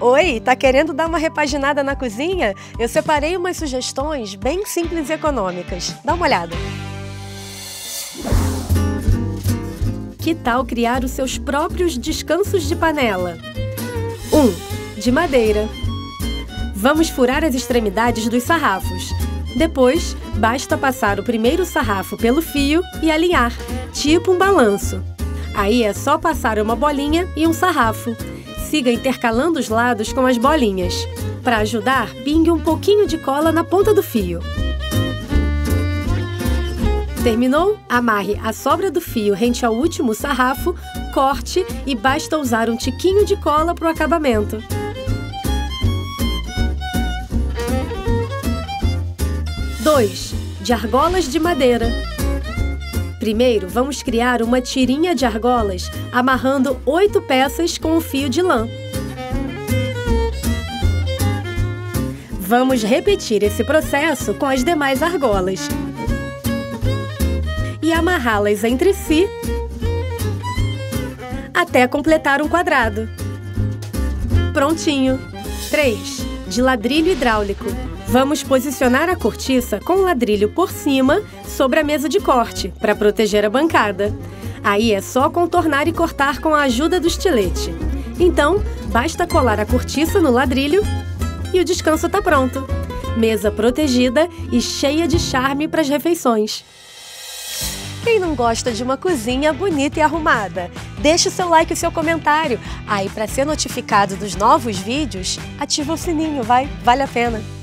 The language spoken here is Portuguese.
Oi, tá querendo dar uma repaginada na cozinha? Eu separei umas sugestões bem simples e econômicas. Dá uma olhada. Que tal criar os seus próprios descansos de panela? 1. De madeira. Vamos furar as extremidades dos sarrafos. Depois, basta passar o primeiro sarrafo pelo fio e alinhar, tipo um balanço. Aí é só passar uma bolinha e um sarrafo. Siga intercalando os lados com as bolinhas. Para ajudar, pingue um pouquinho de cola na ponta do fio. Terminou? Amarre a sobra do fio rente ao último sarrafo, corte e basta usar um tiquinho de cola para o acabamento. 2. De argolas de madeira. Primeiro, vamos criar uma tirinha de argolas, amarrando 8 peças com o fio de lã. Vamos repetir esse processo com as demais argolas e amarrá-las entre si até completar um quadrado. Prontinho! 3. De ladrilho hidráulico. Vamos posicionar a cortiça com o ladrilho por cima sobre a mesa de corte, para proteger a bancada. Aí é só contornar e cortar com a ajuda do estilete. Então, basta colar a cortiça no ladrilho e o descanso está pronto. Mesa protegida e cheia de charme para as refeições. Quem não gosta de uma cozinha bonita e arrumada? Deixe o seu like e o seu comentário. Aí, para ser notificado dos novos vídeos, ativa o sininho, vale a pena.